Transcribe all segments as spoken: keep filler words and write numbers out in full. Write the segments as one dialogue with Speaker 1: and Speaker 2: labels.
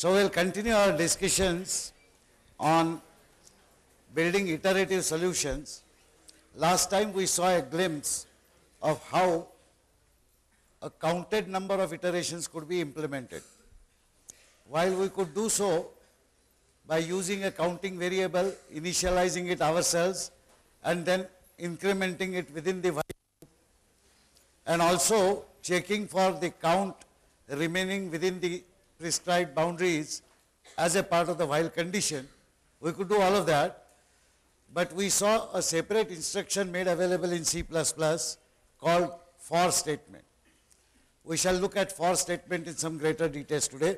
Speaker 1: So we'll continue our discussions on building iterative solutions. Last time we saw a glimpse of how a counted number of iterations could be implemented. While we could do so by using a counting variable, initializing it ourselves, and then incrementing it within the while loop, and also checking for the count remaining within the prescribed boundaries as a part of the while condition. We could do all of that, but we saw a separate instruction made available in C plus plus called for statement. We shall look at for statement in some greater details today.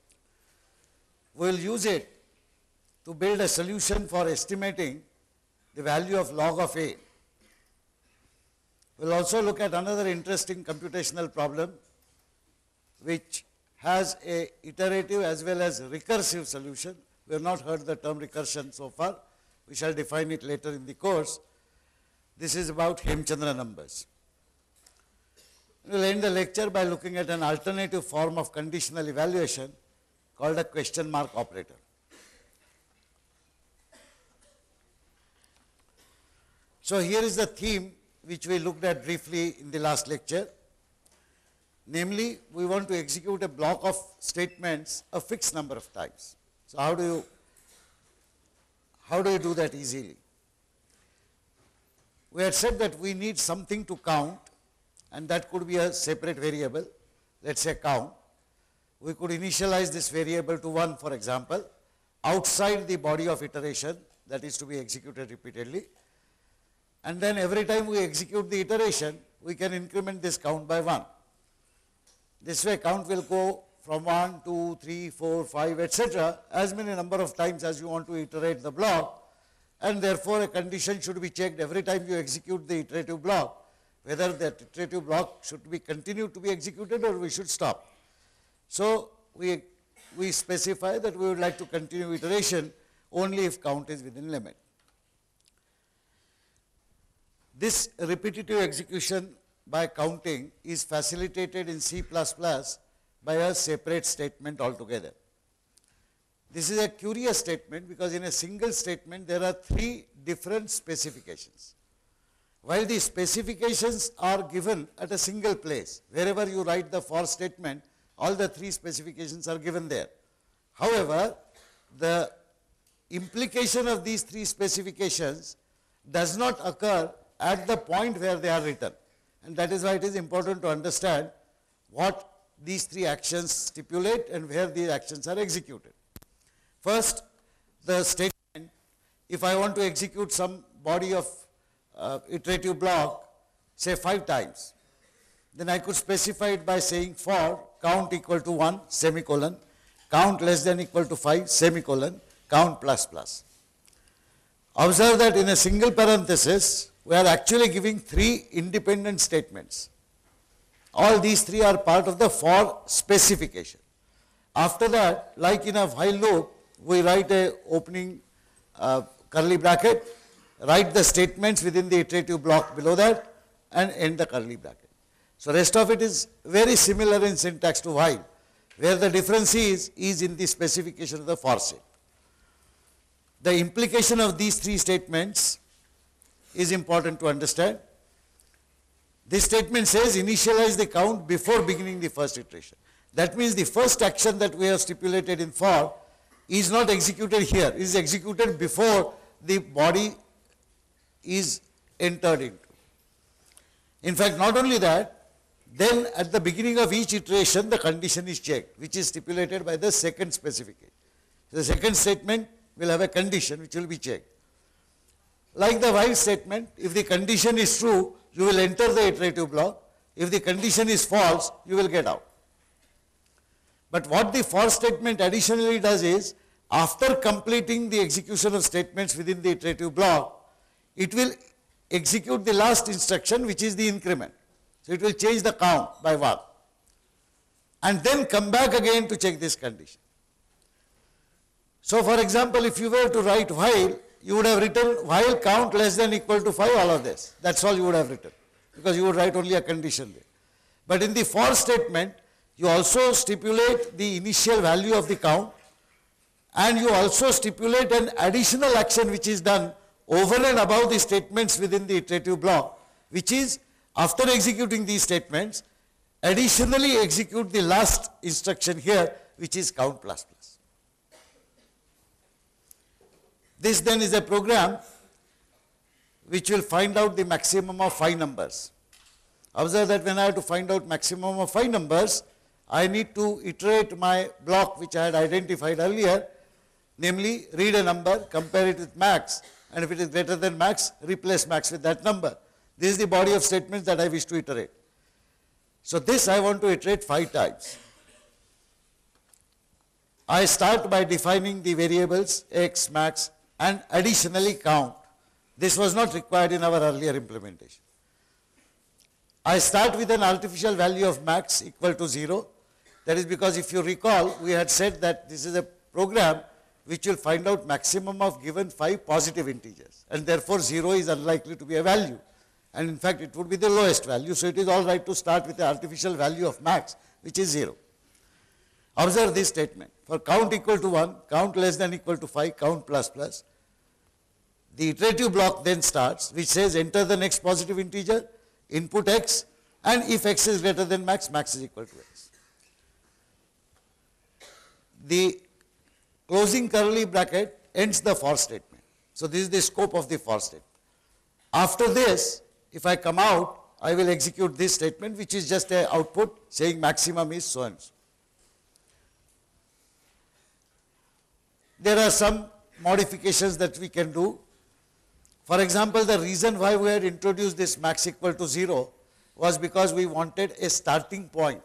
Speaker 1: We will use it to build a solution for estimating the value of log of A. We will also look at another interesting computational problem which has a iterative as well as recursive solution. We have not heard the term recursion so far. We shall define it later in the course. This is about Hemchandra numbers. We will end the lecture by looking at an alternative form of conditional evaluation called a question mark operator. So here is the theme which we looked at briefly in the last lecture. Namely, we want to execute a block of statements a fixed number of times. So how do you, how do you do that easily? We had said that we need something to count, and that could be a separate variable, let's say count. We could initialize this variable to one, for example, outside the body of iteration that is to be executed repeatedly. And then every time we execute the iteration, we can increment this count by one. This way count will go from one, two, three, four, five, et cetera, as many number of times as you want to iterate the block, and therefore a condition should be checked every time you execute the iterative block, whether that iterative block should be continued to be executed or we should stop. So we, we specify that we would like to continue iteration only if count is within limit. This repetitive execution by counting is facilitated in C plus plus by a separate statement altogether. This is a curious statement because in a single statement there are three different specifications. While the specifications are given at a single place, wherever you write the for statement, all the three specifications are given there. However, the implication of these three specifications does not occur at the point where they are written. And that is why it is important to understand what these three actions stipulate and where these actions are executed. First, the statement, if I want to execute some body of uh, iterative block, say five times, then I could specify it by saying for count equal to one, semicolon, count less than equal to five, semicolon, count plus plus. Observe that in a single parenthesis, we are actually giving three independent statements. All these three are part of the for specification. After that, like in a while loop, we write a opening uh, curly bracket, write the statements within the iterative block below that, and end the curly bracket. So rest of it is very similar in syntax to while. Where the difference is, is in the specification of the for state. The implication of these three statements is important to understand. This statement says initialize the count before beginning the first iteration. That means the first action that we have stipulated in for is not executed here, it is executed before the body is entered into. In fact, not only that, then at the beginning of each iteration the condition is checked, which is stipulated by the second specification. So the second statement will have a condition which will be checked. Like the while statement, if the condition is true, you will enter the iterative block. If the condition is false, you will get out. But what the for statement additionally does is, after completing the execution of statements within the iterative block, it will execute the last instruction, which is the increment. So it will change the count by one. And then come back again to check this condition. So for example, if you were to write while, you would have written while count less than equal to five, all of this. That's all you would have written, because you would write only a condition there. But in the for statement, you also stipulate the initial value of the count, and you also stipulate an additional action which is done over and above the statements within the iterative block, which is after executing these statements, additionally execute the last instruction here, which is count plus plus. This then is a program which will find out the maximum of five numbers. Observe that when I have to find out maximum of five numbers, I need to iterate my block which I had identified earlier, namely read a number, compare it with max, and if it is greater than max, replace max with that number. This is the body of statements that I wish to iterate. So this I want to iterate five times. I start by defining the variables x, max, and additionally count. This was not required in our earlier implementation. I start with an artificial value of max equal to zero. That is because if you recall, we had said that this is a program which will find out maximum of given five positive integers, and therefore zero is unlikely to be a value. And in fact, it would be the lowest value, so it is all right to start with the artificial value of max, which is zero. Observe this statement. For count equal to one, count less than equal to five, count plus plus. The iterative block then starts, which says enter the next positive integer, input x, and if x is greater than max, max is equal to x. The closing curly bracket ends the for statement. So this is the scope of the for statement. After this, if I come out, I will execute this statement, which is just an output saying maximum is so and so. There are some modifications that we can do. For example, the reason why we had introduced this max equal to zero was because we wanted a starting point.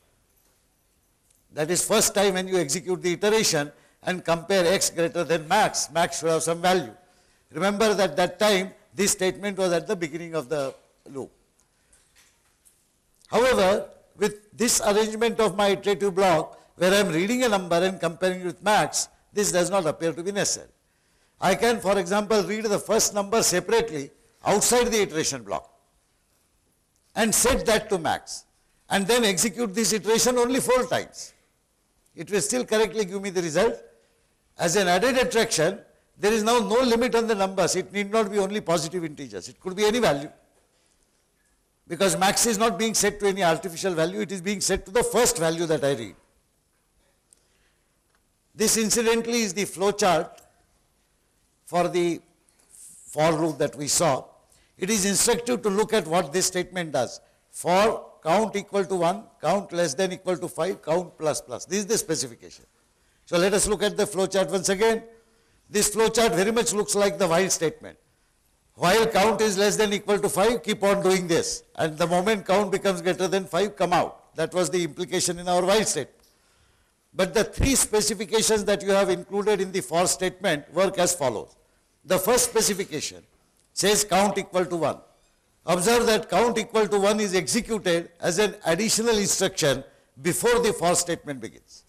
Speaker 1: That is, first time when you execute the iteration and compare x greater than max, max should have some value. Remember that that time this statement was at the beginning of the loop. However, with this arrangement of my iterative block, where I am reading a number and comparing it with max, this does not appear to be necessary. I can, for example, read the first number separately outside the iteration block and set that to max, and then execute this iteration only four times. It will still correctly give me the result. As an added attraction, there is now no limit on the numbers. It need not be only positive integers. It could be any value. Because max is not being set to any artificial value, it is being set to the first value that I read. This incidentally is the flow chart for the for loop that we saw. It is instructive to look at what this statement does. For count equal to one, count less than equal to five, count plus plus. This is the specification. So let us look at the flow chart once again. This flow chart very much looks like the while statement. While count is less than equal to five, keep on doing this. And the moment count becomes greater than five, come out. That was the implication in our while statement. But the three specifications that you have included in the for statement work as follows. The first specification says count equal to one. Observe that count equal to one is executed as an additional instruction before the for statement begins.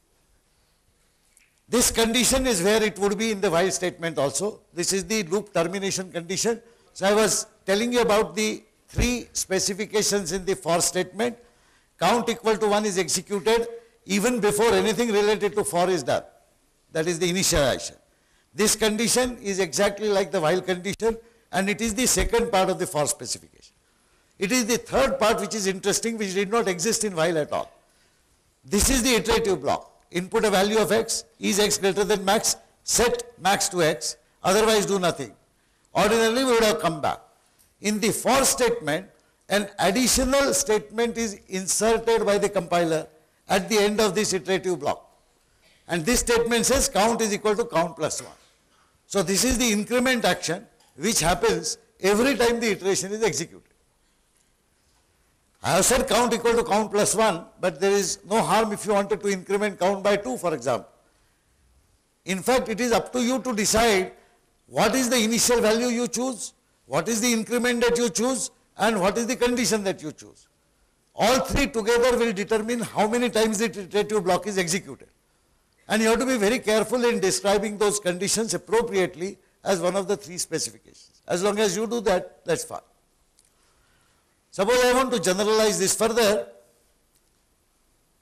Speaker 1: This condition is where it would be in the while statement also. This is the loop termination condition. So I was telling you about the three specifications in the for statement. Count equal to one is executed even before anything related to for is done. That is the initialization. This condition is exactly like the while condition, and it is the second part of the for specification. It is the third part which is interesting, which did not exist in while at all. This is the iterative block. Input a value of x, is x greater than max, set max to x, otherwise do nothing. Ordinarily we would have come back. In the for statement, an additional statement is inserted by the compiler at the end of this iterative block. And this statement says count is equal to count plus one. So this is the increment action which happens every time the iteration is executed. I have said count equal to count plus one, but there is no harm if you wanted to increment count by two, for example. In fact, it is up to you to decide what is the initial value you choose, what is the increment that you choose, and what is the condition that you choose. All three together will determine how many times the iterative block is executed. And you have to be very careful in describing those conditions appropriately as one of the three specifications. As long as you do that, that's fine. Suppose I want to generalize this further.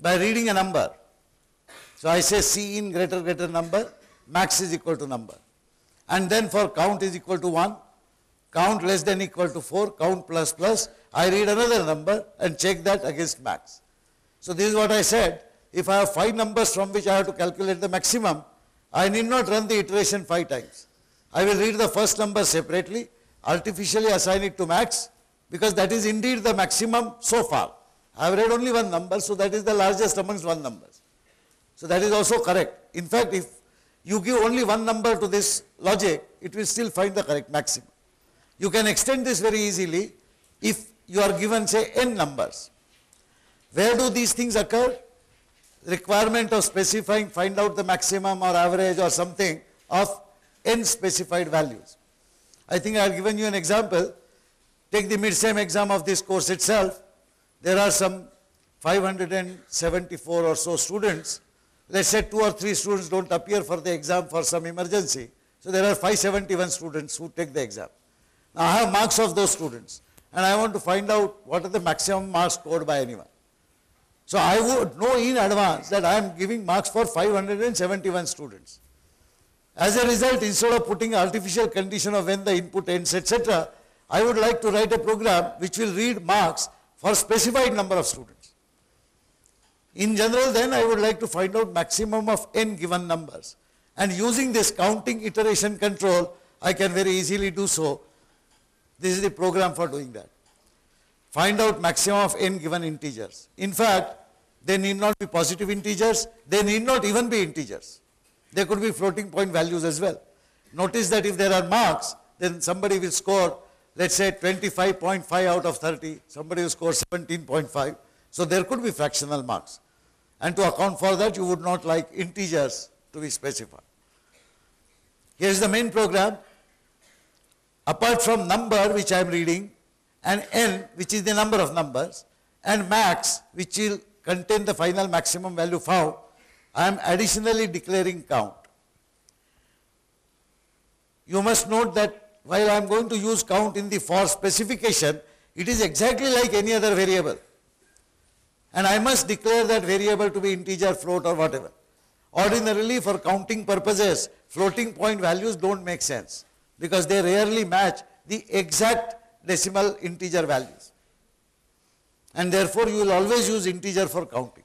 Speaker 1: by reading a number. So I say C in greater greater number, max is equal to number. And then for count is equal to one, count less than equal to four, count plus plus, I read another number and check that against max. So this is what I said. If I have five numbers from which I have to calculate the maximum, I need not run the iteration five times. I will read the first number separately, artificially assign it to max, because that is indeed the maximum so far. I have read only one number, so that is the largest amongst one numbers. So that is also correct. In fact, if you give only one number to this logic, it will still find the correct maximum. You can extend this very easily if you are given, say, n numbers. Where do these things occur? Requirement of specifying, find out the maximum or average or something of n specified values. I think I have given you an example. Take the mid-sem exam of this course itself. There are some five hundred seventy-four or so students. Let's say two or three students don't appear for the exam for some emergency. So there are five hundred seventy-one students who take the exam. Now I have marks of those students and I want to find out what are the maximum marks scored by anyone. So I would know in advance that I am giving marks for five hundred seventy-one students. As a result, instead of putting artificial condition of when the input ends, et cetera, I would like to write a program which will read marks for specified number of students. In general, then I would like to find out maximum of n given numbers. And using this counting iteration control, I can very easily do so. This is the program for doing that. Find out maximum of n given integers. In fact, they need not be positive integers, they need not even be integers. They could be floating point values as well. Notice that if there are marks, then somebody will score, let's say twenty-five point five out of thirty, somebody will score seventeen point five. So there could be fractional marks. And to account for that, you would not like integers to be specified. Here is the main program. Apart from number, which I am reading, and n, which is the number of numbers, and max, which will contain the final maximum value found, I am additionally declaring count. You must note that while I am going to use count in the for specification, it is exactly like any other variable. And I must declare that variable to be integer, float or whatever. Ordinarily, for counting purposes, floating point values don't make sense because they rarely match the exact decimal integer values. And therefore, you will always use integer for counting.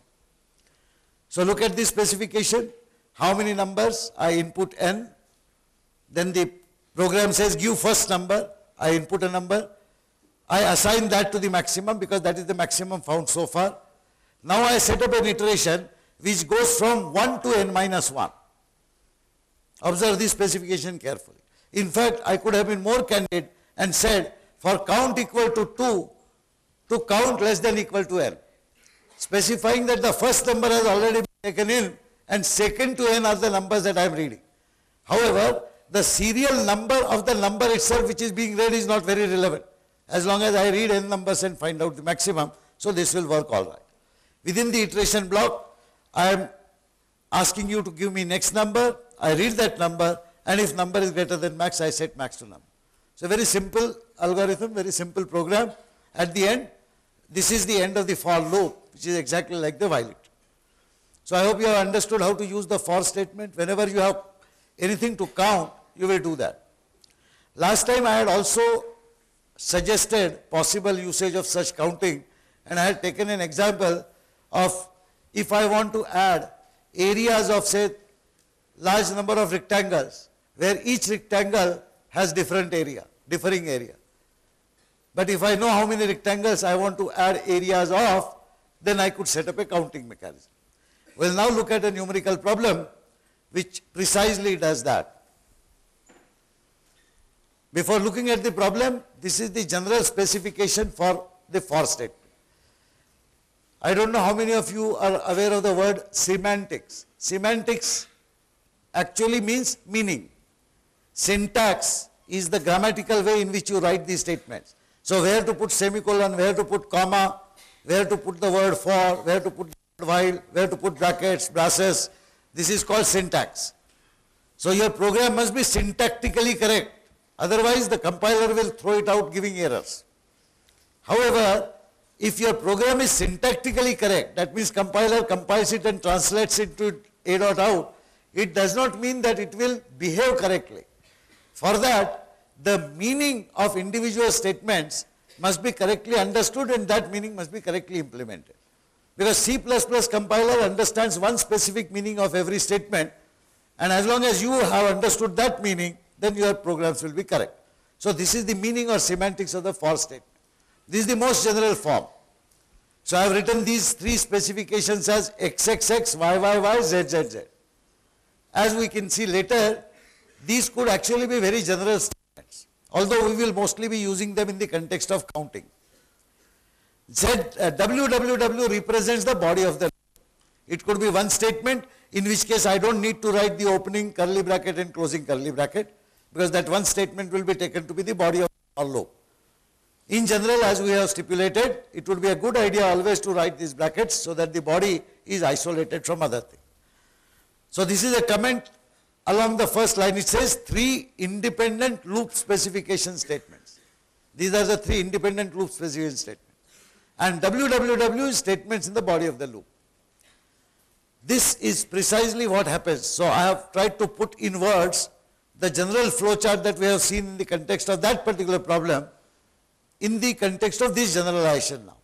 Speaker 1: So look at this specification. How many numbers? I input n. Then the program says give first number. I input a number. I assign that to the maximum because that is the maximum found so far. Now I set up an iteration which goes from one to n minus one. Observe this specification carefully. In fact, I could have been more candid and said for count equal to two, to count less than equal to n. Specifying that the first number has already been taken in and second to n are the numbers that I am reading. However, the serial number of the number itself which is being read is not very relevant as long as I read n numbers and find out the maximum. So this will work all right. Within the iteration block, I am asking you to give me next number. I read that number, and if number is greater than max, I set max to number. So very simple algorithm, very simple program. At the end, this is the end of the for loop, which is exactly like the while loop. So I hope you have understood how to use the for statement. Whenever you have anything to count, you will do that. Last time I had also suggested possible usage of such counting, and I had taken an example of if I want to add areas of, say, large number of rectangles, where each rectangle has different area, differing area. But if I know how many rectangles I want to add areas of, then I could set up a counting mechanism. We'll now look at a numerical problem which precisely does that. Before looking at the problem, this is the general specification for the for statement. I don't know how many of you are aware of the word semantics. Semantics actually means meaning. Syntax is the grammatical way in which you write these statements. So where to put semicolon, where to put comma, where to put the word for, where to put the word while, where to put brackets, braces. This is called syntax. So your program must be syntactically correct. Otherwise the compiler will throw it out giving errors. However, if your program is syntactically correct, that means compiler compiles it and translates it to A dot out, it does not mean that it will behave correctly. For that, the meaning of individual statements must be correctly understood and that meaning must be correctly implemented. Because C plus plus compiler understands one specific meaning of every statement, and as long as you have understood that meaning, then your programs will be correct. So this is the meaning or semantics of the for statement. This is the most general form. So I have written these three specifications as X X X, Y Y Y, Z Z Z. As we can see later, these could actually be very general statements, although we will mostly be using them in the context of counting. Z, uh, W W W represents the body of the loop. It could be one statement, in which case I don't need to write the opening curly bracket and closing curly bracket, because that one statement will be taken to be the body of the loop. In general, as we have stipulated, it would be a good idea always to write these brackets so that the body is isolated from other things. So this is a comment along the first line. It says three independent loop specification statements. These are the three independent loop specification statements. And W W W is statements in the body of the loop. This is precisely what happens. So I have tried to put in words the general flowchart that we have seen in the context of that particular problem in the context of this generalization now.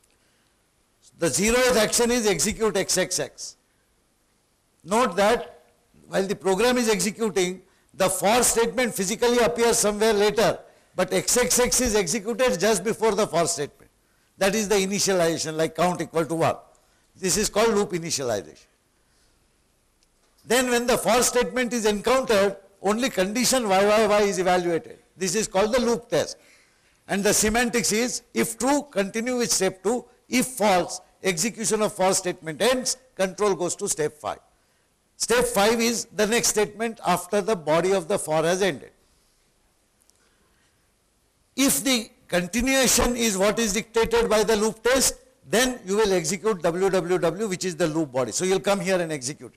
Speaker 1: The zeroth action is execute X X X. Note that while the program is executing, the for statement physically appears somewhere later, but X X X is executed just before the for statement. That is the initialization, like count equal to one. This is called loop initialization. Then when the for statement is encountered, only condition Y Y Y is evaluated. This is called the loop test. And the semantics is, if true, continue with step two. If false, execution of for statement ends, control goes to step five. Step five is the next statement after the body of the for has ended. If the continuation is what is dictated by the loop test, then you will execute W W W, which is the loop body. So you will come here and execute it.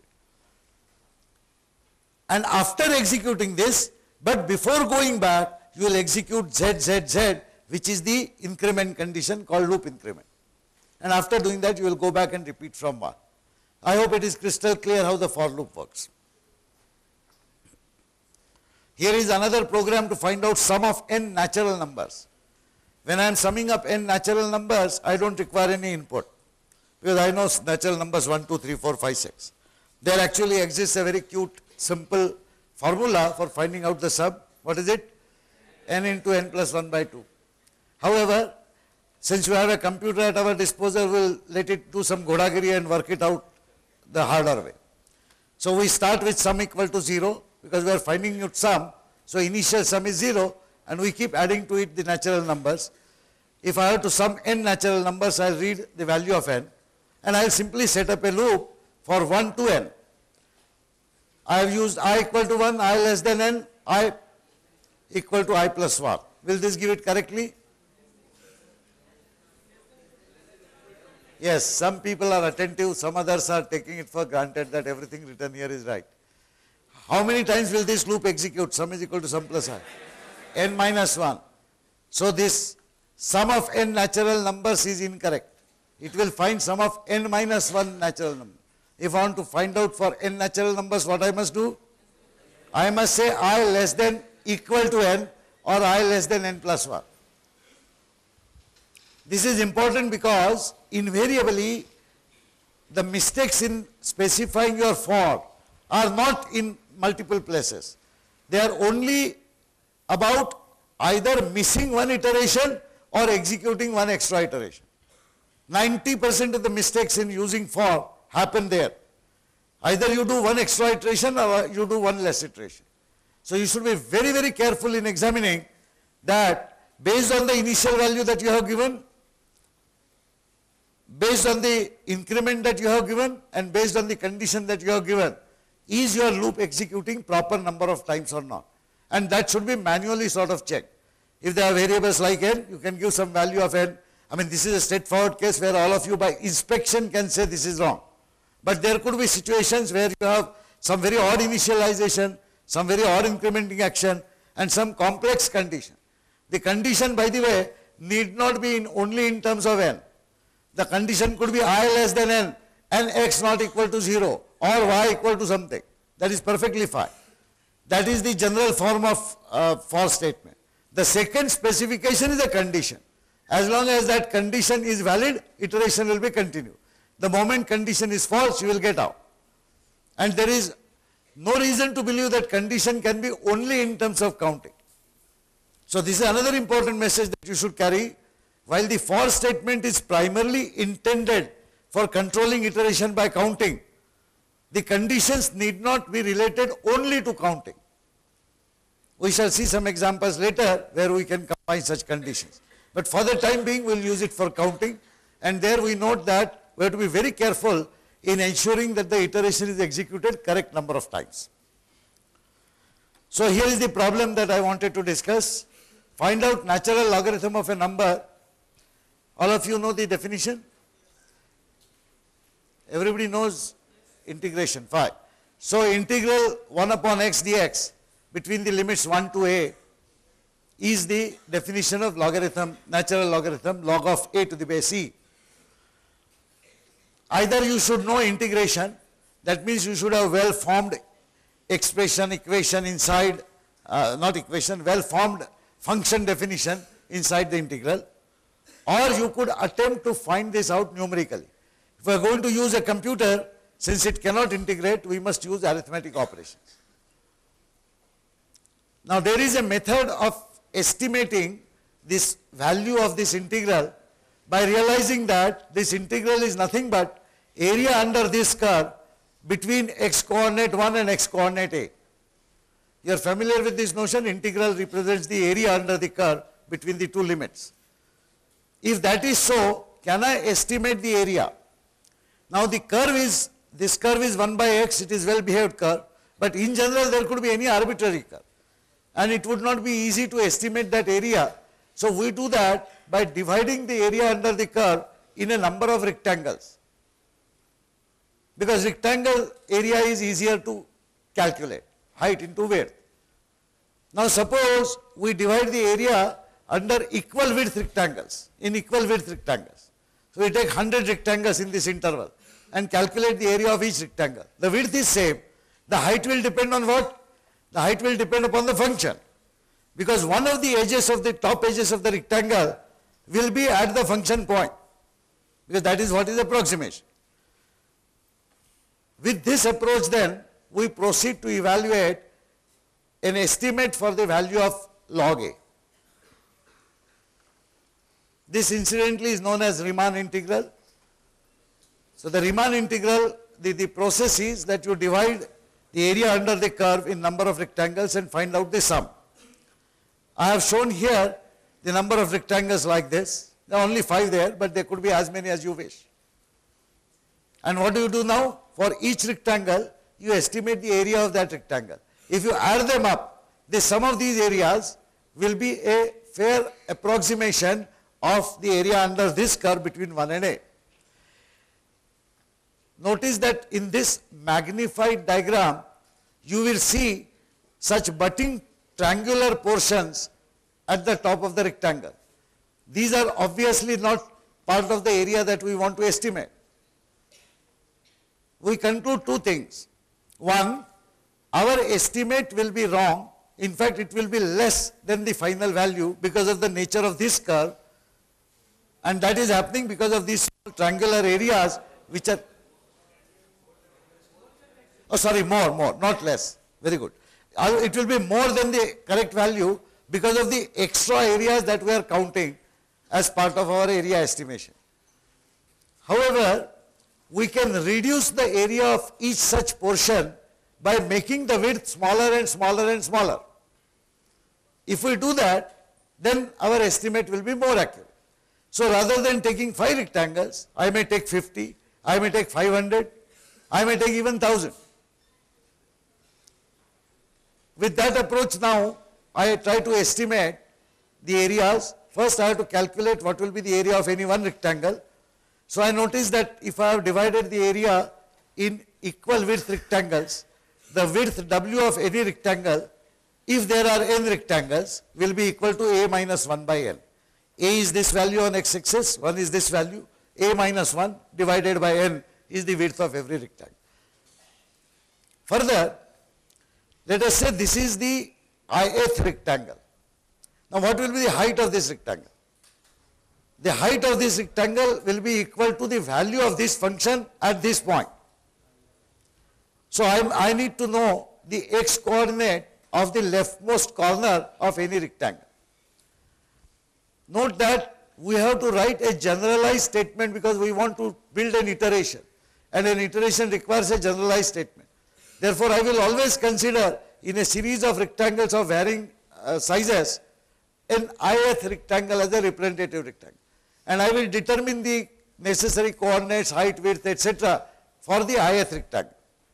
Speaker 1: And after executing this, but before going back, you will execute Z Z Z, which is the increment condition called loop increment. And after doing that, you will go back and repeat from one. I hope it is crystal clear how the for loop works. Here is another program to find out sum of n natural numbers. When I am summing up n natural numbers, I don't require any input, because I know natural numbers one, two, three, four, five, six. There actually exists a very cute, simple formula for finding out the sum. What is it? N into n plus one by two. However, since we have a computer at our disposal, we'll let it do some godagiri and work it out the harder way. So we start with sum equal to zero, because we are finding out sum. So initial sum is zero, and we keep adding to it the natural numbers. If I have to sum n natural numbers, I'll read the value of n, and I'll simply set up a loop for one to n. I have used I equal to one, I less than n, I equal to I plus one. Will this give it correctly? Yes, some people are attentive, some others are taking it for granted that everything written here is right. How many times will this loop execute? Sum is equal to sum plus I. N minus one. So this sum of n natural numbers is incorrect. It will find sum of n minus one natural number. If I want to find out for n natural numbers, what I must do? I must say I less than equal to n, or I less than n plus one. This is important because invariably the mistakes in specifying your for are not in multiple places. They are only about either missing one iteration or executing one extra iteration. ninety percent of the mistakes in using for happen there. Either you do one extra iteration or you do one less iteration. So you should be very, very careful in examining that based on the initial value that you have given, based on the increment that you have given, and based on the condition that you have given, is your loop executing proper number of times or not? And that should be manually sort of checked. If there are variables like n, you can give some value of n. I mean, this is a straightforward case where all of you by inspection can say this is wrong. But there could be situations where you have some very odd initialization, some very odd incrementing action, and some complex condition. The condition, by the way, need not be in only in terms of n. The condition could be I less than n, and x not equal to zero, or y equal to something. That is perfectly fine. That is the general form of uh, for statement. The second specification is a condition. As long as that condition is valid, iteration will be continued. The moment condition is false, you will get out. And there is no reason to believe that condition can be only in terms of counting. So this is another important message that you should carry. While the for statement is primarily intended for controlling iteration by counting, the conditions need not be related only to counting. We shall see some examples later where we can combine such conditions. But for the time being, we will use it for counting, and there we note that we have to be very careful in ensuring that the iteration is executed correct number of times. So here is the problem that I wanted to discuss. Find out natural logarithm of a number. All of you know the definition? Everybody knows integration, fine. So integral one upon x dx between the limits one to a is the definition of logarithm, natural logarithm, log of a to the base e. Either you should know integration, that means you should have well-formed expression, equation inside, uh, not equation, well-formed function definition inside the integral, or you could attempt to find this out numerically. If we are going to use a computer, since it cannot integrate, we must use arithmetic operations. Now there is a method of estimating this value of this integral by realizing that this integral is nothing but area under this curve between x coordinate one and x coordinate a. You are familiar with this notion, integral represents the area under the curve between the two limits. If that is so, can I estimate the area? Now the curve is, this curve is one by x, it is well behaved curve, but in general there could be any arbitrary curve, and it would not be easy to estimate that area. So we do that by dividing the area under the curve in a number of rectangles, because rectangle area is easier to calculate, height into width. Now suppose we divide the area under equal width rectangles, in equal width rectangles. So we take one hundred rectangles in this interval and calculate the area of each rectangle. The width is same, the height will depend on what? The height will depend upon the function, because one of the edges of the top edges of the rectangle will be at the function point, because that is what is approximation. With this approach then, we proceed to evaluate an estimate for the value of log a. This incidentally is known as Riemann integral. So the Riemann integral, the, the process is that you divide the area under the curve in number of rectangles and find out the sum. I have shown here the number of rectangles like this. There are only five there, but there could be as many as you wish. And what do you do now? For each rectangle, you estimate the area of that rectangle. If you add them up, the sum of these areas will be a fair approximation of the area under this curve between one and a. Notice that in this magnified diagram, you will see such butting triangular portions at the top of the rectangle. These are obviously not part of the area that we want to estimate. We conclude two things. One, our estimate will be wrong. In fact, it will be less than the final value because of the nature of this curve, and that is happening because of these triangular areas which are, oh sorry, more, more, not less, very good. It will be more than the correct value because of the extra areas that we are counting as part of our area estimation. However, we can reduce the area of each such portion by making the width smaller and smaller and smaller. If we do that, then our estimate will be more accurate. So rather than taking five rectangles, I may take fifty, I may take five hundred, I may take even one thousand. With that approach now, I try to estimate the areas. First I have to calculate what will be the area of any one rectangle. So I notice that if I have divided the area in equal width rectangles, the width W of any rectangle, if there are n rectangles, will be equal to a minus one by n. A is this value on x-axis, one is this value, A minus one divided by n is the width of every rectangle. Further, let us say this is the ith rectangle. Now what will be the height of this rectangle? The height of this rectangle will be equal to the value of this function at this point. So I'm, I need to know the x coordinate of the leftmost corner of any rectangle. Note that we have to write a generalized statement because we want to build an iteration, and an iteration requires a generalized statement. Therefore, I will always consider in a series of rectangles of varying uh, sizes an ith rectangle as a representative rectangle, and I will determine the necessary coordinates, height, width, et cetera for the ith rectangle.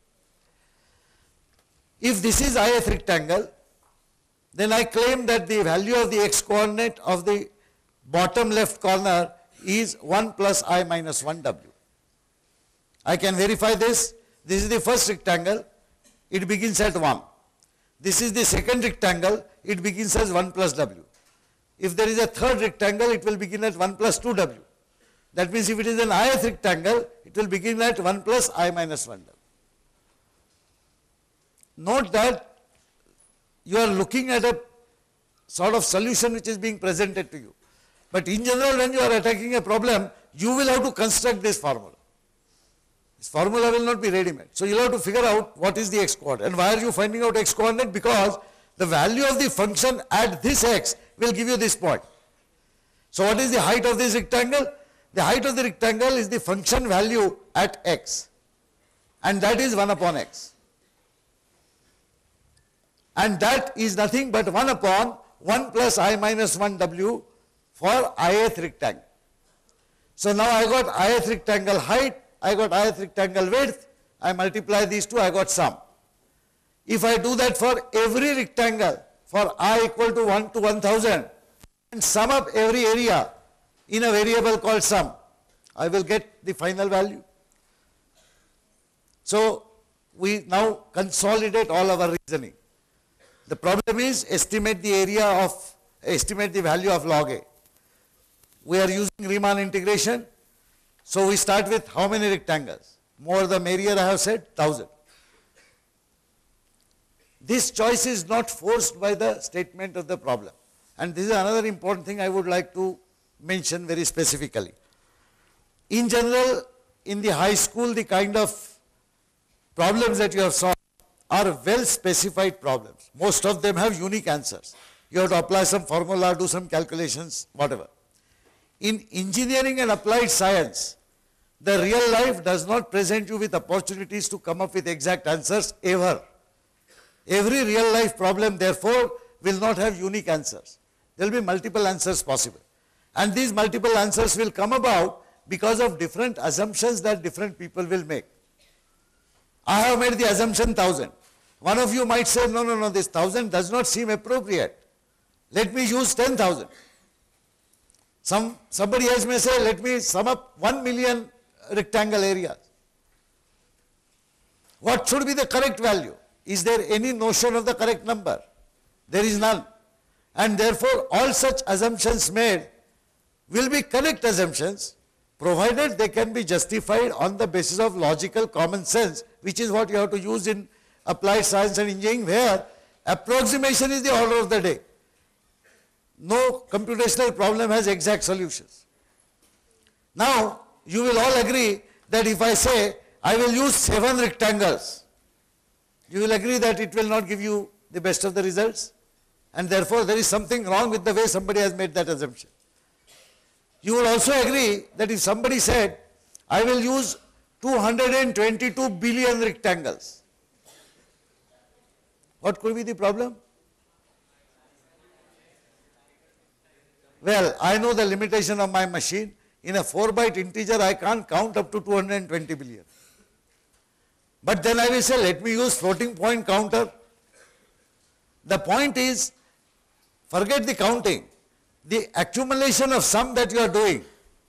Speaker 1: If this is ith rectangle, then I claim that the value of the x coordinate of the bottom left corner is one plus I minus one w. I can verify this. This is the first rectangle, it begins at one. This is the second rectangle, it begins as one plus w. If there is a third rectangle, it will begin at one plus two w. That means if it is an ith rectangle, it will begin at one plus I minus one w. Note that you are looking at a sort of solution which is being presented to you. But in general, when you are attacking a problem, you will have to construct this formula. This formula will not be ready-made. So you will have to figure out what is the x coordinate. And why are you finding out x coordinate? Because the value of the function at this x will give you this point. So what is the height of this rectangle? The height of the rectangle is the function value at x. And that is one upon x. And that is nothing but one upon one plus I minus one w for ith rectangle. So now I got ith rectangle height, I got ith rectangle width, I multiply these two, I got sum. If I do that for every rectangle for I equal to one to one thousand and sum up every area in a variable called sum, I will get the final value. So we now consolidate all our reasoning. The problem is estimate the area of, estimate the value of log A. We are using Riemann integration. So we start with how many rectangles? More the merrier, I have said, one thousand. This choice is not forced by the statement of the problem. And this is another important thing I would like to mention very specifically. In general, in the high school, the kind of problems that you have solved are well specified problems. Most of them have unique answers. You have to apply some formula, do some calculations, whatever. In engineering and applied science, the real life does not present you with opportunities to come up with exact answers ever. Every real life problem, therefore, will not have unique answers. There will be multiple answers possible. And these multiple answers will come about because of different assumptions that different people will make. I have made the assumption one thousand. One of you might say, no, no, no, this one thousand does not seem appropriate. Let me use ten thousand. Some, somebody else may say, let me sum up one million rectangle areas. What should be the correct value? Is there any notion of the correct number? There is none. And therefore, all such assumptions made will be correct assumptions, provided they can be justified on the basis of logical common sense, which is what you have to use in applied science and engineering, where approximation is the order of the day. No computational problem has exact solutions. Now, you will all agree that if I say, I will use seven rectangles, you will agree that it will not give you the best of the results, and therefore there is something wrong with the way somebody has made that assumption. You will also agree that if somebody said, I will use two hundred twenty-two billion rectangles, what could be the problem? Well, I know the limitation of my machine. In a four byte integer, I can't count up to two hundred twenty billion. But then I will say, let me use floating point counter. The point is, forget the counting. The accumulation of sum that you are doing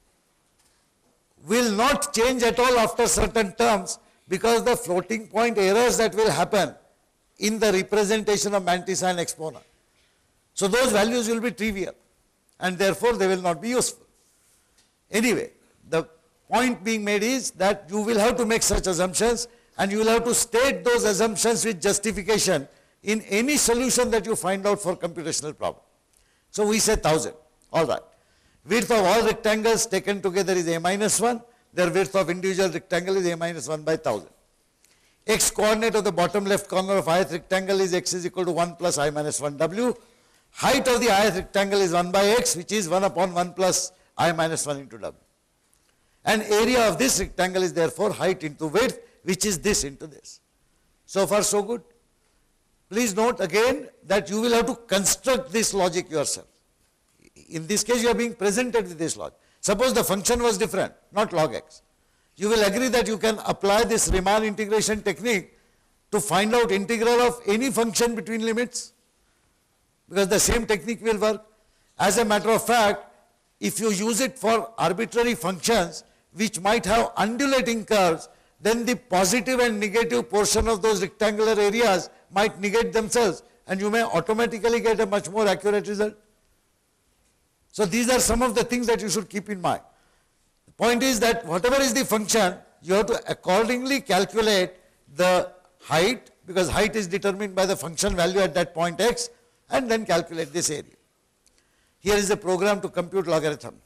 Speaker 1: will not change at all after certain terms, because the floating point errors that will happen in the representation of mantissa and exponent. So those values will be trivial, and therefore they will not be useful. Anyway, the point being made is that you will have to make such assumptions and you will have to state those assumptions with justification in any solution that you find out for computational problem. So we say one thousand, all right. Width of all rectangles taken together is a minus one, their width of individual rectangle is a minus one by one thousand. X coordinate of the bottom left corner of ith rectangle is x is equal to one plus I minus one w. Height of the ith rectangle is one by x, which is one upon one plus I minus one into w. And area of this rectangle is therefore height into width, which is this into this. So far so good. Please note again that you will have to construct this logic yourself. In this case you are being presented with this logic. Suppose the function was different, not log x. You will agree that you can apply this Riemann integration technique to find out integral of any function between limits, because the same technique will work. As a matter of fact, if you use it for arbitrary functions which might have undulating curves, then the positive and negative portion of those rectangular areas might negate themselves and you may automatically get a much more accurate result. So these are some of the things that you should keep in mind. The point is that whatever is the function, you have to accordingly calculate the height, because height is determined by the function value at that point x, and then calculate this area. Here is the program to compute logarithm.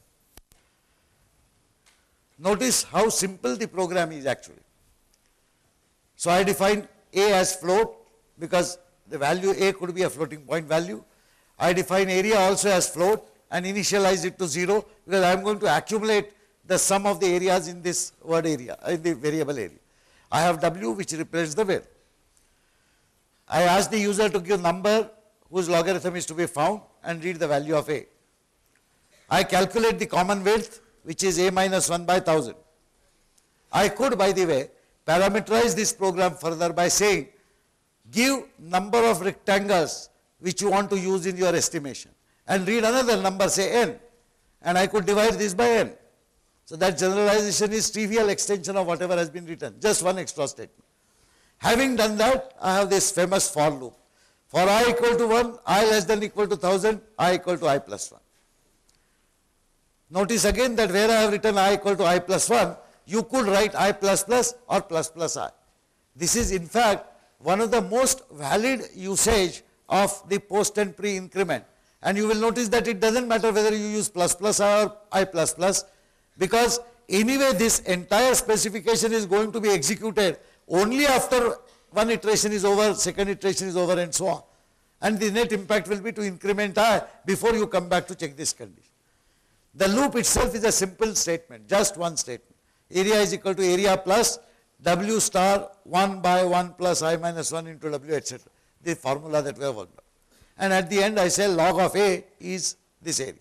Speaker 1: Notice how simple the program is actually. So I define a as float because the value a could be a floating point value. I define area also as float and initialize it to zero because I am going to accumulate the sum of the areas in this word area, in the variable area. I have w which represents the width. I ask the user to give number whose logarithm is to be found and read the value of a. I calculate the common width which is a minus one by one thousand. I could, by the way, parameterize this program further by saying give number of rectangles which you want to use in your estimation and read another number, say n, and I could divide this by n. So that generalization is trivial extension of whatever has been written, just one extra statement. Having done that, I have this famous for loop. For I equal to one, I less than equal to one thousand, I equal to I plus one. Notice again that where I have written I equal to I plus one, you could write I plus plus or plus plus I. This is in fact one of the most valid usage of the post and pre increment. And you will notice that it doesn't matter whether you use plus plus I or I plus plus, because anyway this entire specification is going to be executed only after one iteration is over, second iteration is over and so on. And the net impact will be to increment I before you come back to check this condition. The loop itself is a simple statement, just one statement. Area is equal to area plus W star one by one plus I minus one into W, et cetera. The formula that we have worked out. And at the end I say log of A is this area.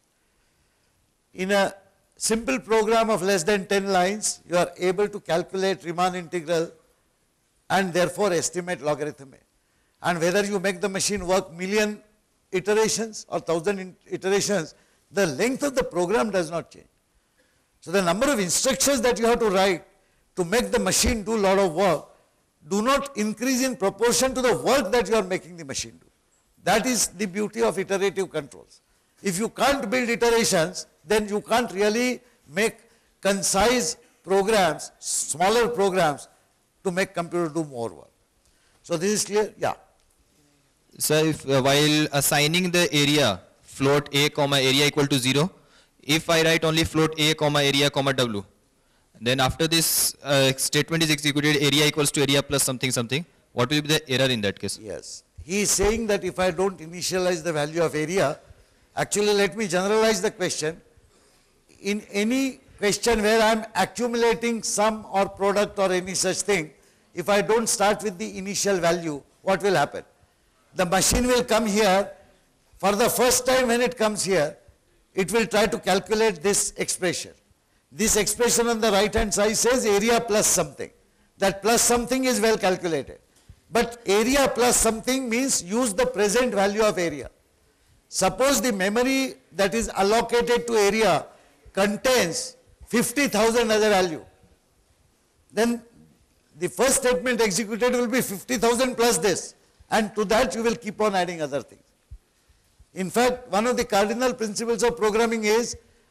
Speaker 1: In a simple program of less than ten lines, you are able to calculate Riemann integral and therefore estimate logarithm A. And whether you make the machine work million iterations or thousand iterations, the length of the program does not change. So the number of instructions that you have to write to make the machine do a lot of work do not increase in proportion to the work that you are making the machine do. That is the beauty of iterative controls. If you can't build iterations, then you can't really make concise programs, smaller programs to make computer do more work. So this is clear? Yeah.
Speaker 2: So if uh, while assigning the area float a comma area equal to zero, if I write only float a comma area comma w, then after this uh, statement is executed, area equals to area plus something something, what will be the error in that case?
Speaker 1: Yes. He is saying that if I don't initialize the value of area, actually let me generalize the question. In any question where I am accumulating sum or product or any such thing, if I don't start with the initial value, what will happen? The machine will come here, for the first time when it comes here, it will try to calculate this expression. This expression on the right hand side says area plus something. That plus something is well calculated. But area plus something means use the present value of area. Suppose the memory that is allocated to area contains fifty thousand as a value. Then the first statement executed will be fifty thousand plus this. And to that you will keep on adding other things. In fact, one of the cardinal principles of programming is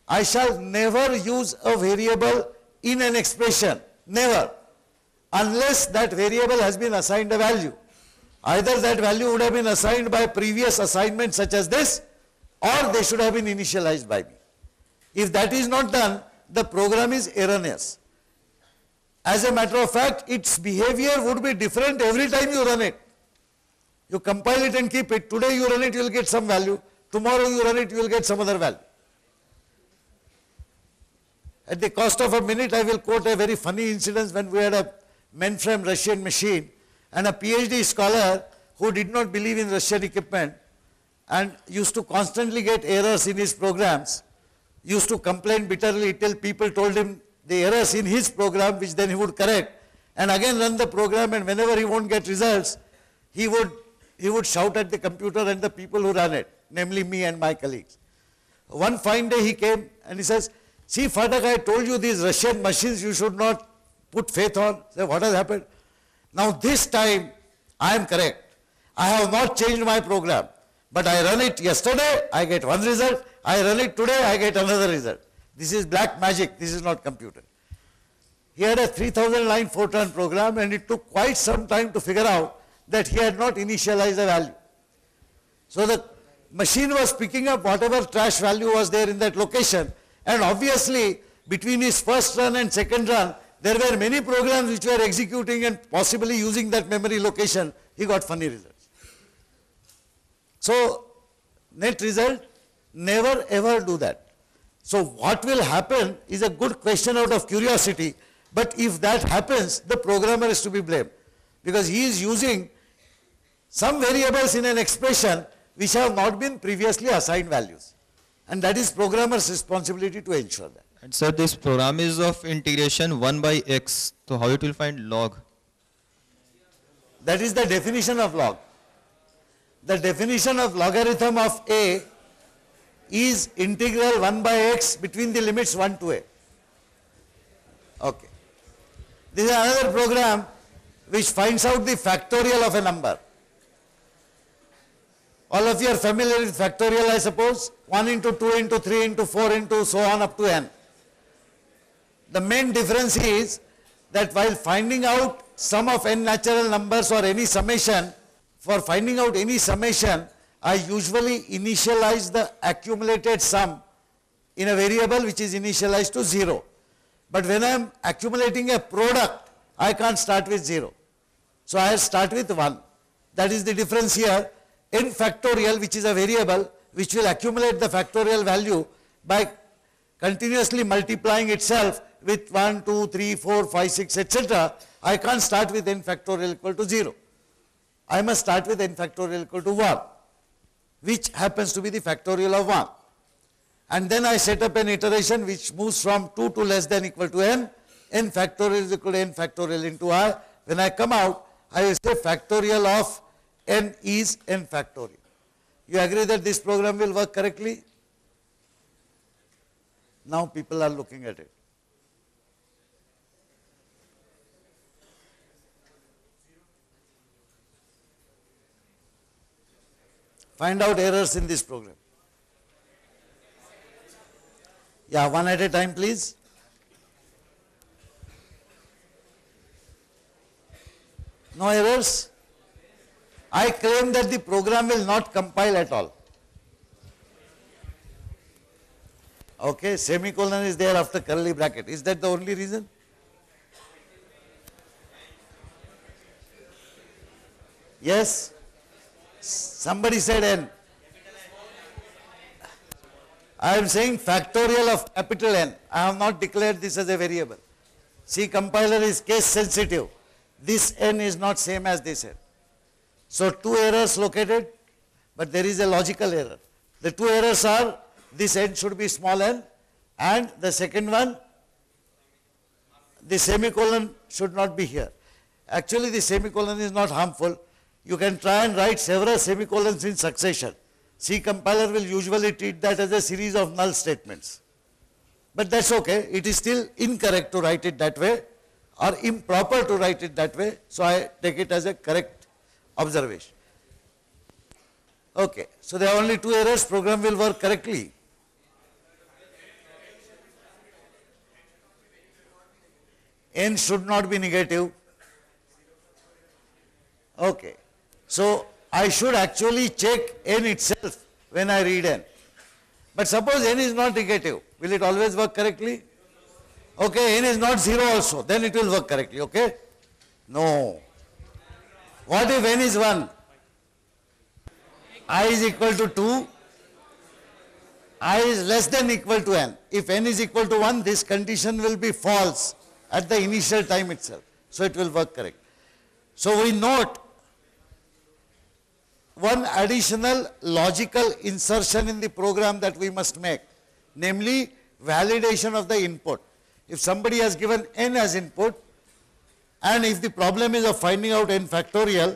Speaker 1: I shall never use a variable in an expression, never, unless that variable has been assigned a value. Either that value would have been assigned by previous assignment such as this, or they should have been initialized by me. If that is not done, the program is erroneous. As a matter of fact, its behavior would be different every time you run it. You compile it and keep it. Today you run it, you will get some value. Tomorrow you run it, you will get some other value. At the cost of a minute, I will quote a very funny incident when we had a mainframe Russian machine and a PhD scholar who did not believe in Russian equipment and used to constantly get errors in his programs, used to complain bitterly till people told him the errors in his program, which then he would correct, and again run the program, and whenever he won't get results, he would, he would shout at the computer and the people who run it, namely me and my colleagues. One fine day he came and he says, see Phatak, I told you these Russian machines you should not put faith on. Say, what has happened? Now this time I am correct. I have not changed my program, but I run it yesterday, I get one result, I run it today, I get another result. This is black magic, this is not computer. He had a three thousand line Fortran program and it took quite some time to figure out that he had not initialized a value. So the machine was picking up whatever trash value was there in that location, and obviously between his first run and second run, there were many programs which were executing and possibly using that memory location. He got funny results. So net result, never ever do that. So what will happen is a good question out of curiosity, but if that happens, the programmer is to be blamed, because he is using some variables in an expression which have not been previously assigned values, and that is programmer's responsibility to ensure that.
Speaker 2: And sir, this program is of integration one by x, so how it will find log?
Speaker 1: That is the definition of log. The definition of logarithm of a is integral one by x between the limits one to a. Okay. This is another program which finds out the factorial of a number. All of you are familiar with factorial, I suppose. one into two into three into four into so on up to n. The main difference is that while finding out sum of n natural numbers or any summation, for finding out any summation, I usually initialize the accumulated sum in a variable which is initialized to zero. But when I am accumulating a product, I can't start with zero. So I start with one. That is the difference here. N factorial, which is a variable which will accumulate the factorial value by continuously multiplying itself with one, two, three, four, five, six, et cetera. I can't start with n factorial equal to zero. I must start with n factorial equal to one, which happens to be the factorial of one. And then I set up an iteration which moves from two to less than equal to n. N factorial is equal to n factorial into I. When I come out, I will say factorial of n is n factorial. You agree that this program will work correctly? Now people are looking at it. Find out errors in this program. Yeah, one at a time, please. No errors? I claim that the program will not compile at all. Okay, semicolon is there after curly bracket. Is that the only reason? Yes? Somebody said n. I am saying factorial of capital N. I have not declared this as a variable. See, compiler is case sensitive. This n is not same as this n. So two errors located, but there is a logical error. The two errors are, this n should be small n, and the second one, the semicolon should not be here. Actually, the semicolon is not harmful. You can try and write several semicolons in succession. C compiler will usually treat that as a series of null statements. But that's okay. It is still incorrect to write it that way, or improper to write it that way. So I take it as a correct observation. Okay. So there are only two errors. Program will work correctly. n should not be negative. Okay. So I should actually check n itself when I read n. But suppose n is not negative, will it always work correctly? Okay, n is not zero also, then it will work correctly, okay? No. What if n is one? I is equal to two, I is less than equal to n. If n is equal to one, this condition will be false at the initial time itself. So it will work correct. So we note one additional logical insertion in the program that we must make, namely validation of the input. If somebody has given n as input, and if the problem is of finding out n factorial,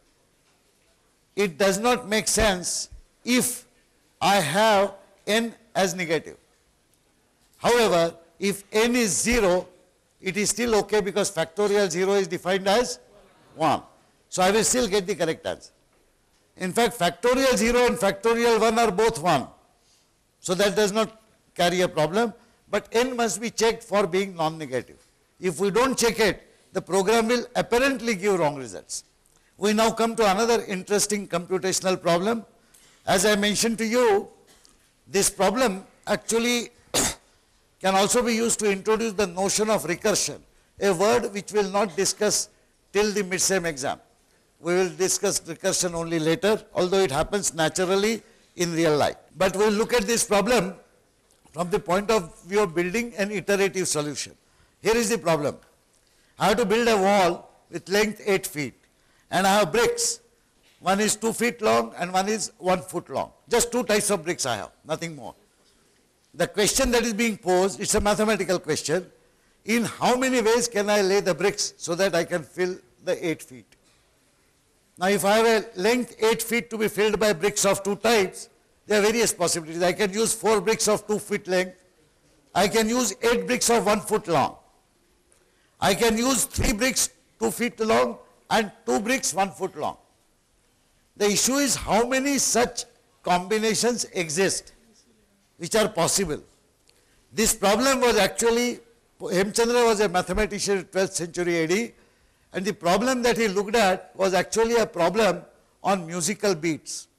Speaker 1: it does not make sense if I have n as negative. However, if n is zero, it is still okay because factorial zero is defined as one. So I will still get the correct answer. In fact, factorial zero and factorial one are both one. So that does not carry a problem, but n must be checked for being non-negative. If we don't check it, the program will apparently give wrong results. We now come to another interesting computational problem. As I mentioned to you, this problem actually can also be used to introduce the notion of recursion, a word which we will not discuss till the mid-sem exam. We will discuss recursion only later, although it happens naturally in real life. But we will look at this problem from the point of view of building an iterative solution. Here is the problem. I have to build a wall with length eight feet, and I have bricks. One is two feet long and one is one foot long. Just two types of bricks I have, nothing more. The question that is being posed, it's a mathematical question. In how many ways can I lay the bricks so that I can fill the eight feet? Now if I have a length eight feet to be filled by bricks of two types, there are various possibilities. I can use four bricks of two feet length. I can use eight bricks of one foot long. I can use three bricks two feet long and two bricks one foot long. The issue is how many such combinations exist which are possible. This problem was actually, Hemchandra was a mathematician in twelfth century A D, and the problem that he looked at was actually a problem on musical beats.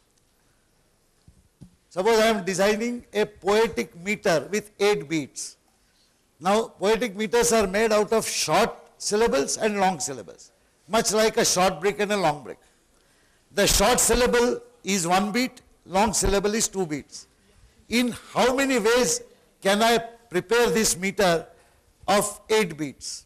Speaker 1: Suppose I am designing a poetic meter with eight beats. Now poetic meters are made out of short syllables and long syllables, much like a short brick and a long brick. The short syllable is one beat, long syllable is two beats. In how many ways can I prepare this meter of eight beats?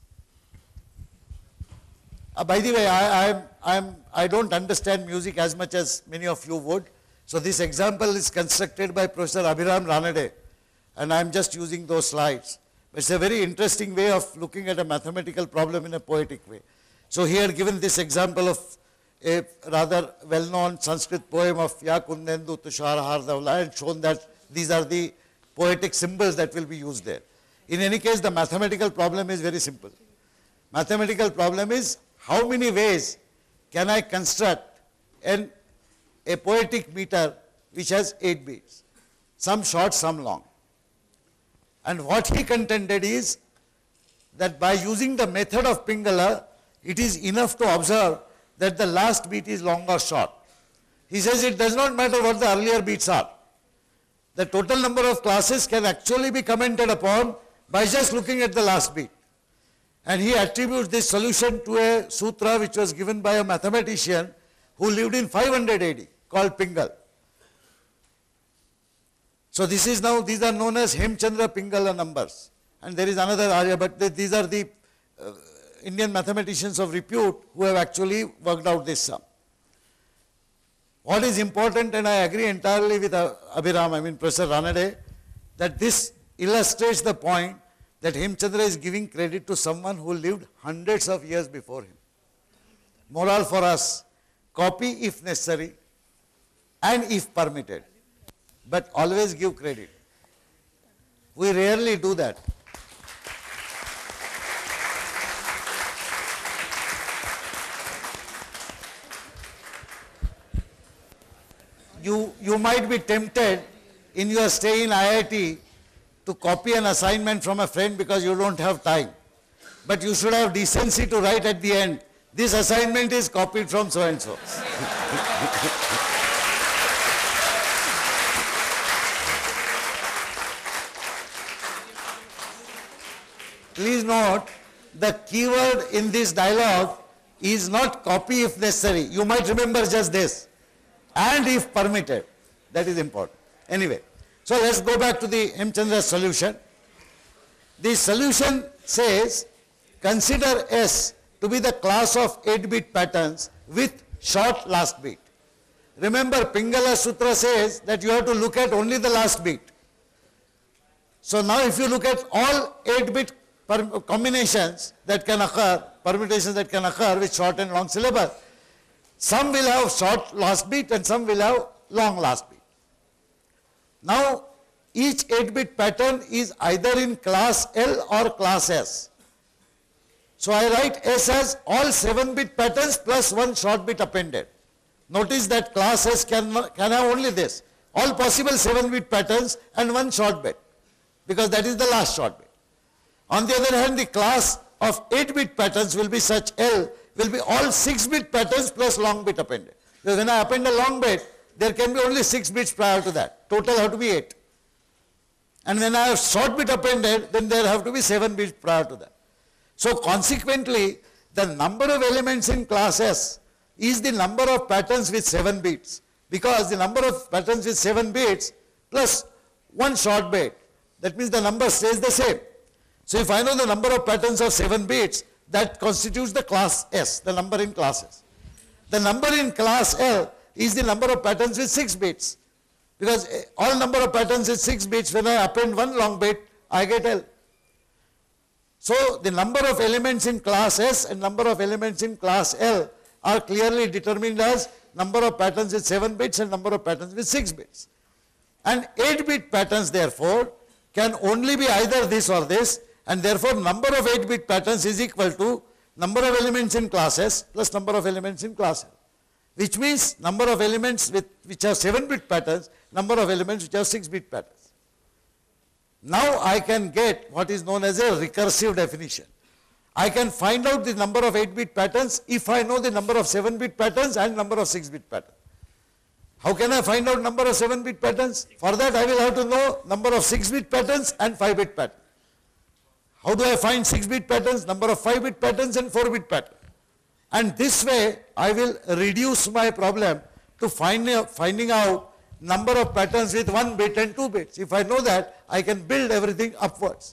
Speaker 1: Uh, by the way, I, I'm, I'm, I don't understand music as much as many of you would. So this example is constructed by Professor Abhiram Ranade, and I'm just using those slides. It's a very interesting way of looking at a mathematical problem in a poetic way. So he had given this example of a rather well-known Sanskrit poem of Ya Kundendu Tushar Hardavla and shown that these are the poetic symbols that will be used there. In any case, the mathematical problem is very simple. Mathematical problem is how many ways can I construct an, a poetic meter which has eight beats, some short, some long. And what he contended is that by using the method of Pingala, it is enough to observe that the last beat is long or short. He says it does not matter what the earlier beats are. The total number of classes can actually be commented upon by just looking at the last beat. And he attributes this solution to a sutra which was given by a mathematician who lived in five hundred A D called Pingal. So this is now, these are known as Hemchandra Pingala numbers. And there is another area, but these are the uh, Indian mathematicians of repute who have actually worked out this sum. What is important, and I agree entirely with uh, Abhiram, I mean Professor Ranade, that this illustrates the point that Hemchandra is giving credit to someone who lived hundreds of years before him. Moral for us, copy if necessary and if permitted, but always give credit. We rarely do that. You, you might be tempted in your stay in I I T to copy an assignment from a friend because you don't have time. but you should have decency to write at the end, this assignment is copied from so and so. Please note, the keyword in this dialogue is not copy if necessary. You might remember just this. And if permitted. That is important. Anyway, so let's go back to the Hemchandra's solution. The solution says, consider S to be the class of eight bit patterns with short last bit. Remember, Pingala Sutra says that you have to look at only the last bit. So now if you look at all eight bit combinations that can occur, permutations that can occur with short and long syllable, some will have short last bit and some will have long last bit. Now, each eight bit pattern is either in class L or class S. So I write S as all seven bit patterns plus one short bit appended. Notice that class S can, can have only this, all possible seven bit patterns and one short bit, because that is the last short bit. On the other hand, the class of eight bit patterns will be such L, will be all six bit patterns plus long bit appended. Because when I append a long bit, there can be only six bits prior to that. Total have to be eight. And when I have short bit appended, then there have to be seven bits prior to that. So consequently, the number of elements in class S is the number of patterns with seven bits, because the number of patterns with seven bits plus one short bit, that means the number stays the same. So if I know the number of patterns of seven bits, that constitutes the class S, the number in class S. The number in class L is the number of patterns with six bits, because all number of patterns with six bits, when I append one long bit, I get L. So the number of elements in class S and number of elements in class L are clearly determined as number of patterns with seven bits and number of patterns with six bits. And eight bit patterns, therefore, can only be either this or this, and therefore number of eight bit patterns is equal to number of elements in class S plus number of elements in class L, which means number of elements with, which have seven bit patterns, number of elements which have six bit patterns. Now I can get what is known as a recursive definition. I can find out the number of eight bit patterns if I know the number of seven bit patterns and number of six bit patterns. How can I find out number of seven bit patterns? For that I will have to know number of six bit patterns and five bit patterns. How do I find six bit patterns? Number of five bit patterns and four bit patterns. And this way I will reduce my problem to find, finding out number of patterns with one bit and two bits. If I know that, I can build everything upwards.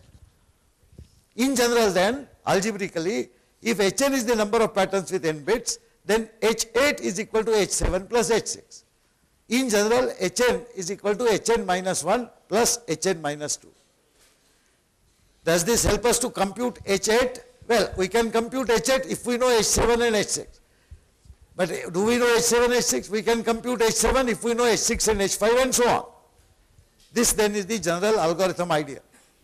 Speaker 1: In general then, algebraically, if Hn is the number of patterns with n bits, then H eight is equal to H seven plus H six. In general, Hn is equal to Hn minus one plus Hn minus two. Does this help us to compute H eight? Well, we can compute H eight if we know H seven and H six. But do we know H seven, H six? We can compute H seven if we know H six and H five and so on. This then is the general algorithm idea.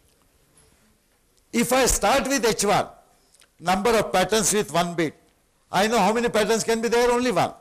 Speaker 1: If I start with H one, number of patterns with one bit, I know how many patterns can be there, only one.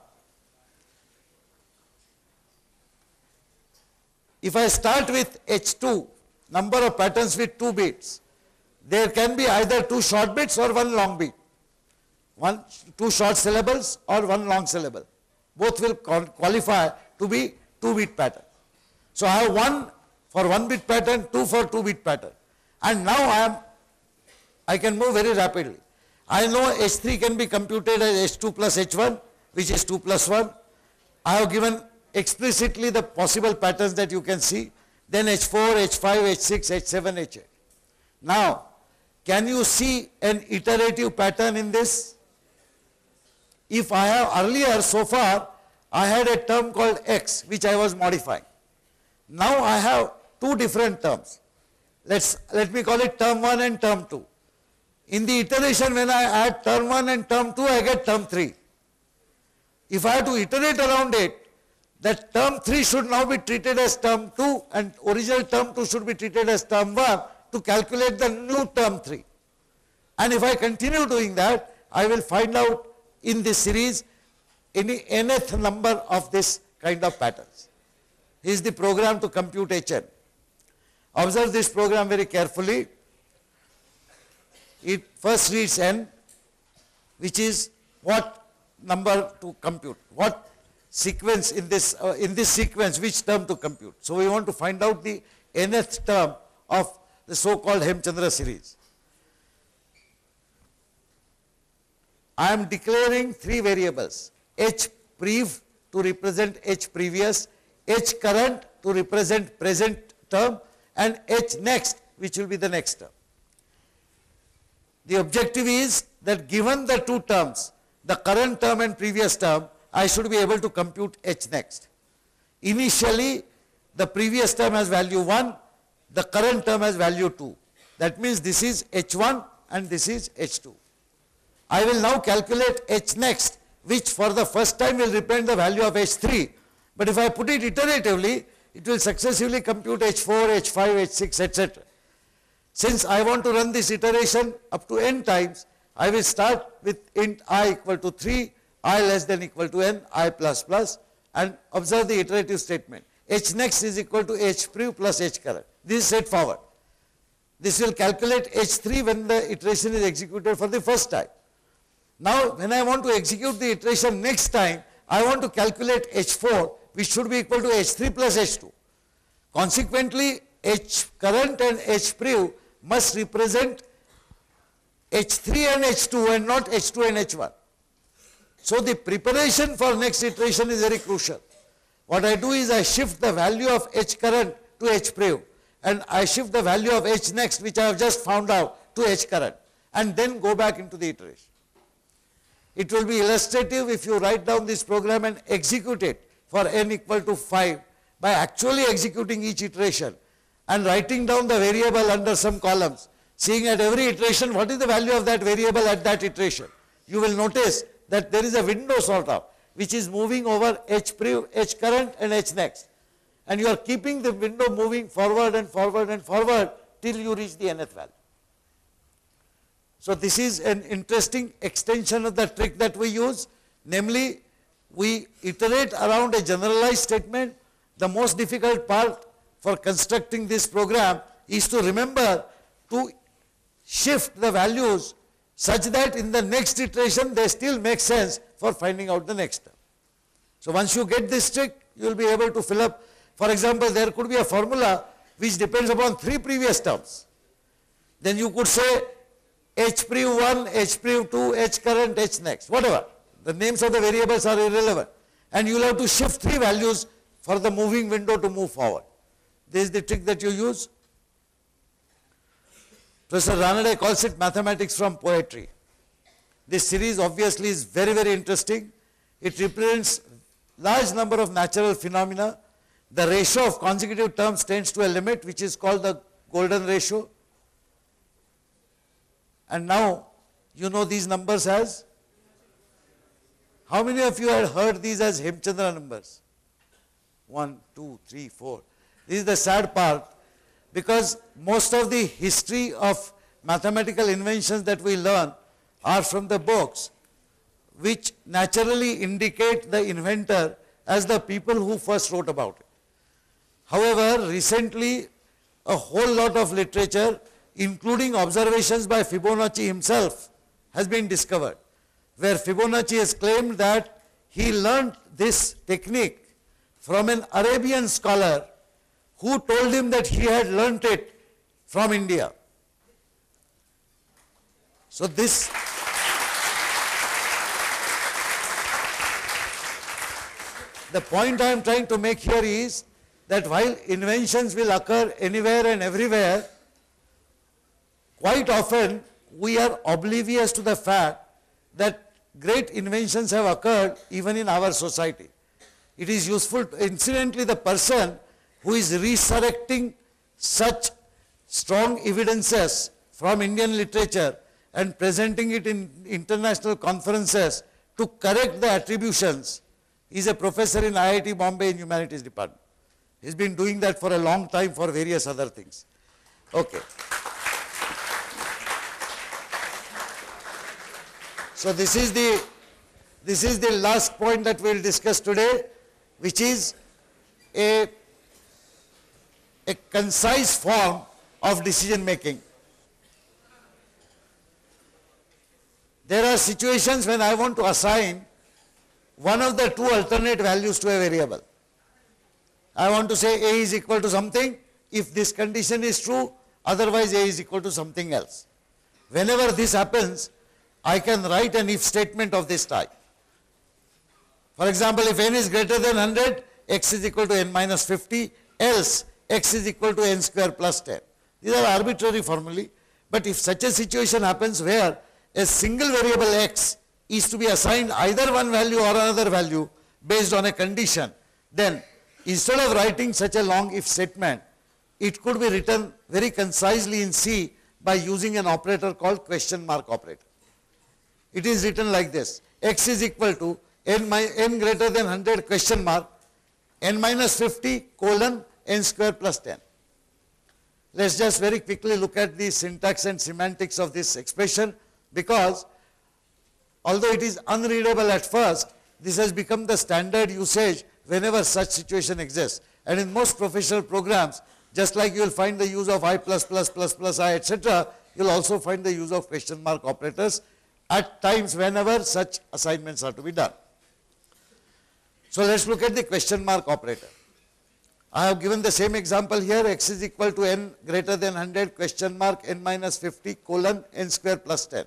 Speaker 1: If I start with H two, number of patterns with two bits, there can be either two short bits or one long bit. One, two short syllables or one long syllable. Both will qualify to be two bit pattern. So I have one for one bit pattern, two for two bit pattern. And now I am, I can move very rapidly. I know H three can be computed as H two plus H one, which is two plus one. I have given explicitly the possible patterns that you can see. Then H four, H five, H six, H seven, H eight. Now, can you see an iterative pattern in this? If I have earlier, so far, I had a term called X, which I was modifying. Now I have two different terms. Let's, let me call it term one and term two. In the iteration, when I add term one and term two, I get term three. If I have to iterate around it, that term three should now be treated as term two and original term two should be treated as term one to calculate the new term three. And if I continue doing that, I will find out in this series any nth number of this kind of patterns. Here is the program to compute Hn. Observe this program very carefully. it first reads n, which is what number to compute, what sequence in this, uh, in this sequence, which term to compute. So we want to find out the nth term of the so-called Hemchandra series. I am declaring three variables, H prev to represent H previous, H current to represent present term, and H next, which will be the next term. The objective is that given the two terms, the current term and previous term, I should be able to compute H next. Initially, the previous term has value one, the current term has value two. That means this is H one and this is H two. I will now calculate H next, which for the first time will represent the value of H three. But if I put it iteratively, it will successively compute H four, H five, H six, et cetera. Since I want to run this iteration up to n times, I will start with int I equal to three, I less than equal to n, I plus plus, and observe the iterative statement. H next is equal to H prev plus H current. This is straightforward. This will calculate H three when the iteration is executed for the first time. Now, when I want to execute the iteration next time, I want to calculate H four, which should be equal to H three plus H two. Consequently, H current and H prev must represent H three and H two and not H two and H one. So the preparation for next iteration is very crucial. What I do is I shift the value of H current to H prev, and I shift the value of H next, which I have just found out, to H current, and then go back into the iteration. It will be illustrative if you write down this program and execute it for n equal to five by actually executing each iteration and writing down the variable under some columns, seeing at every iteration what is the value of that variable at that iteration. You will notice that there is a window sort of which is moving over H prev, H current and H next, and you are keeping the window moving forward and forward and forward till you reach the nth value. So this is an interesting extension of the trick that we use, namely we iterate around a generalized statement. The most difficult part for constructing this program is to remember to shift the values such that in the next iteration they still make sense for finding out the next term. So once you get this trick, you will be able to fill up. For example, there could be a formula which depends upon three previous terms. Then you could say H prev one, H prev two, H current, H next, whatever. The names of the variables are irrelevant. And you will have to shift three values for the moving window to move forward. This is the trick that you use. Professor Ranade calls it mathematics from poetry. This series obviously is very, very interesting. It represents large number of natural phenomena. The ratio of consecutive terms tends to a limit, which is called the golden ratio. And now you know these numbers as? How many of you had heard these as Hemchandra numbers? One, two, three, four. This is the sad part, because most of the history of mathematical inventions that we learn are from the books, which naturally indicate the inventor as the people who first wrote about it. However, recently a whole lot of literature, including observations by Fibonacci himself, has been discovered, where Fibonacci has claimed that he learnt this technique from an Arabian scholar who told him that he had learnt it from India. So this the point I am trying to make here is that while inventions will occur anywhere and everywhere, quite often we are oblivious to the fact that great inventions have occurred even in our society. It is useful, to, incidentally, the person who is resurrecting such strong evidences from Indian literature and presenting it in international conferences to correct the attributions is a professor in I I T Bombay in Humanities Department. He's been doing that for a long time for various other things. Okay. So this is the this is the last point that we will discuss today, which is a, a concise form of decision making. There are situations when I want to assign one of the two alternate values to a variable. I want to say A is equal to something if this condition is true, otherwise A is equal to something else. Whenever this happens, I can write an if statement of this type. For example, if n is greater than one hundred, x is equal to n minus fifty, else x is equal to n square plus ten. These are arbitrary formulae, but if such a situation happens where a single variable x is to be assigned either one value or another value based on a condition, then instead of writing such a long if statement, it could be written very concisely in C by using an operator called question mark operator. It is written like this: x is equal to n, my, n greater than one hundred question mark n minus fifty colon n square plus ten. Let's just very quickly look at the syntax and semantics of this expression, because although it is unreadable at first, this has become the standard usage whenever such situation exists. And in most professional programs, just like you will find the use of I plus plus plus plus I, et cetera, you will also find the use of question mark operators at times whenever such assignments are to be done. So let's look at the question mark operator. I have given the same example here: x is equal to n greater than one hundred question mark n minus fifty colon n square plus ten.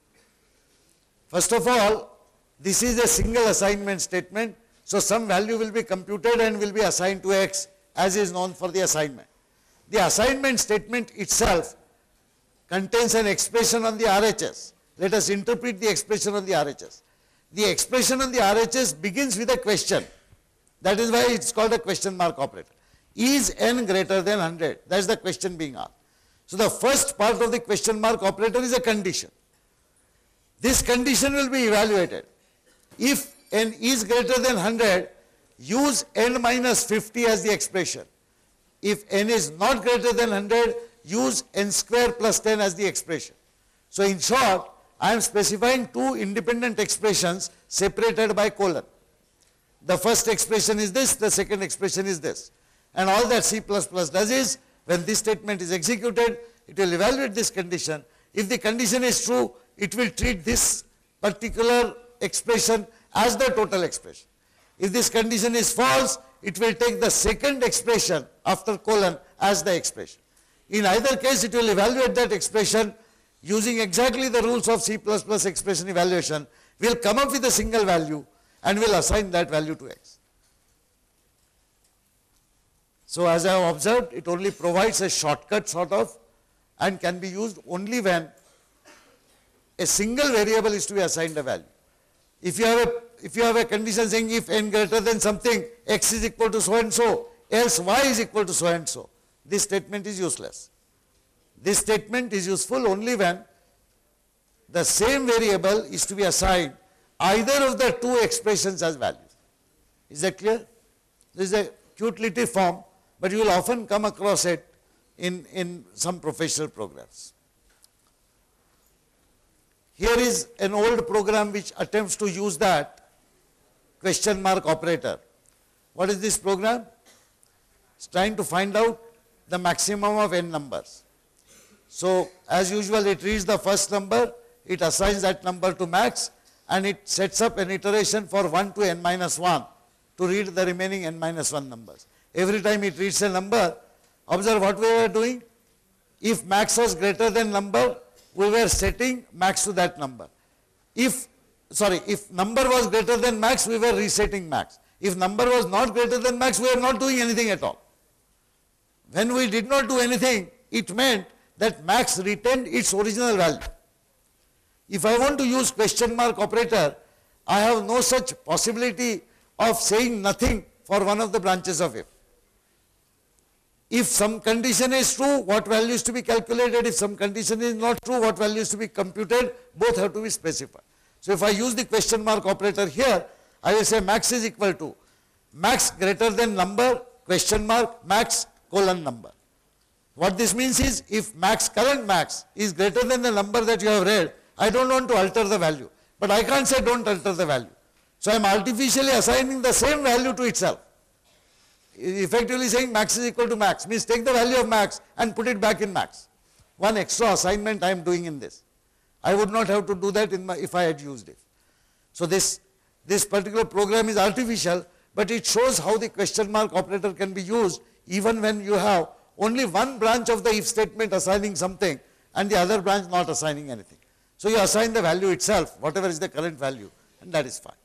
Speaker 1: First of all, this is a single assignment statement, so some value will be computed and will be assigned to x as is known for the assignment. The assignment statement itself contains an expression on the R H S. Let us interpret the expression on the R H S. The expression on the R H S begins with a question. That is why it's called a question mark operator. Is n greater than one hundred? That is the question being asked. So the first part of the question mark operator is a condition. This condition will be evaluated. If n is greater than one hundred, use n minus fifty as the expression. If n is not greater than one hundred, use n square plus ten as the expression. So in short, I am specifying two independent expressions separated by colon. The first expression is this, the second expression is this. And all that C plus plus does is, when this statement is executed, it will evaluate this condition. If the condition is true, it will treat this particular expression as the total expression. If this condition is false, it will take the second expression after colon as the expression. In either case, it will evaluate that expression using exactly the rules of C plus plus expression evaluation. We will come up with a single value and will assign that value to x. So as I have observed, it only provides a shortcut sort of, and can be used only when a single variable is to be assigned a value. If you have a, if you have a condition saying if n greater than something, x is equal to so and so, else y is equal to so and so, this statement is useless. This statement is useful only when the same variable is to be assigned either of the two expressions as values. Is that clear? This is a cute little form, but you will often come across it in, in some professional programs. Here is an old program which attempts to use that question mark operator. What is this program? It's trying to find out the maximum of n numbers. So as usual, it reads the first number, it assigns that number to max, and it sets up an iteration for one to n minus one to read the remaining n minus one numbers. Every time it reads a number, observe what we were doing. If max was greater than number, we were setting max to that number. If, sorry, if number was greater than max, we were resetting max. If number was not greater than max, we were not doing anything at all. When we did not do anything, it meant that max retained its original value. If I want to use question mark operator, I have no such possibility of saying nothing for one of the branches of if. If some condition is true, what value is to be calculated? If some condition is not true, what value is to be computed? Both have to be specified. So if I use the question mark operator here, I will say max is equal to max greater than number, question mark, max colon number. What this means is, if max, current max is greater than the number that you have read, I don't want to alter the value. But I can't say don't alter the value. So I am artificially assigning the same value to itself. Effectively saying max is equal to max, means take the value of max and put it back in max. One extra assignment I am doing in this. I would not have to do that in my, if I had used if. So this, this particular program is artificial, but it shows how the question mark operator can be used even when you have only one branch of the if statement assigning something and the other branch not assigning anything. So you assign the value itself, whatever is the current value, and that is fine.